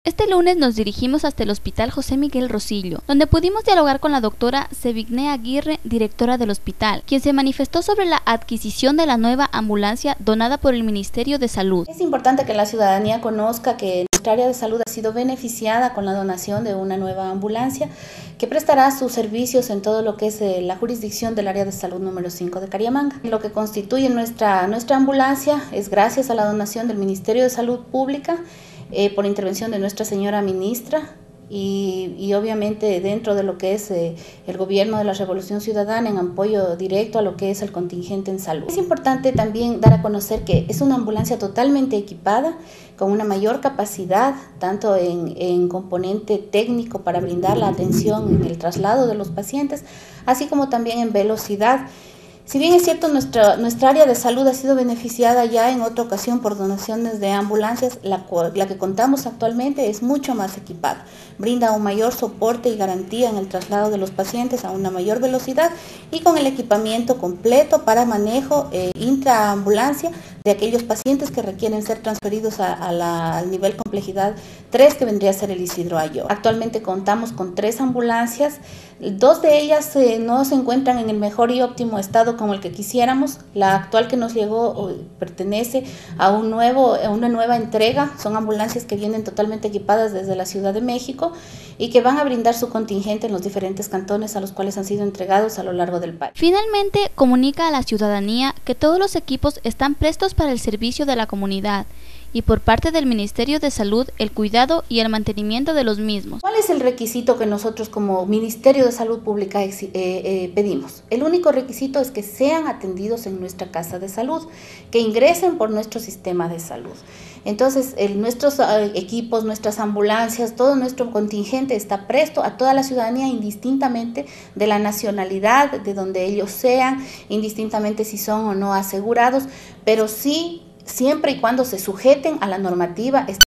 Este lunes nos dirigimos hasta el Hospital José Miguel Rosillo, donde pudimos dialogar con la doctora Sevigne Aguirre, directora del hospital, quien se manifestó sobre la adquisición de la nueva ambulancia donada por el Ministerio de Salud. Es importante que la ciudadanía conozca que nuestra área de salud ha sido beneficiada con la donación de una nueva ambulancia que prestará sus servicios en todo lo que es la jurisdicción del área de salud número 5 de Cariamanga. Lo que constituye nuestra ambulancia es gracias a la donación del Ministerio de Salud Pública por intervención de nuestra señora ministra y obviamente dentro de lo que es el gobierno de la Revolución Ciudadana en apoyo directo a lo que es el contingente en salud. Es importante también dar a conocer que es una ambulancia totalmente equipada con una mayor capacidad tanto en componente técnico para brindar la atención en el traslado de los pacientes, así como también en velocidad. Si bien es cierto, nuestra área de salud ha sido beneficiada ya en otra ocasión por donaciones de ambulancias, la que contamos actualmente es mucho más equipada. Brinda un mayor soporte y garantía en el traslado de los pacientes a una mayor velocidad y con el equipamiento completo para manejo intraambulancia de aquellos pacientes que requieren ser transferidos al nivel complejidad 3, que vendría a ser el Isidro Ayo. Actualmente contamos con 3 ambulancias, 2 de ellas no se encuentran en el mejor y óptimo estado como el que quisiéramos. La actual que nos llegó pertenece a una nueva entrega. Son ambulancias que vienen totalmente equipadas desde la Ciudad de México y que van a brindar su contingente en los diferentes cantones a los cuales han sido entregados a lo largo del país. Finalmente, comunica a la ciudadanía que todos los equipos están prestos para el servicio de la comunidad y por parte del Ministerio de Salud el cuidado y el mantenimiento de los mismos. ¿Cuál es el requisito que nosotros como Ministerio de Salud Pública pedimos? El único requisito es que sean atendidos en nuestra casa de salud, que ingresen por nuestro sistema de salud. Entonces, nuestros equipos, nuestras ambulancias, todo nuestro contingente está presto a toda la ciudadanía, indistintamente de la nacionalidad, de donde ellos sean, indistintamente si son o no asegurados, pero sí siempre y cuando se sujeten a la normativa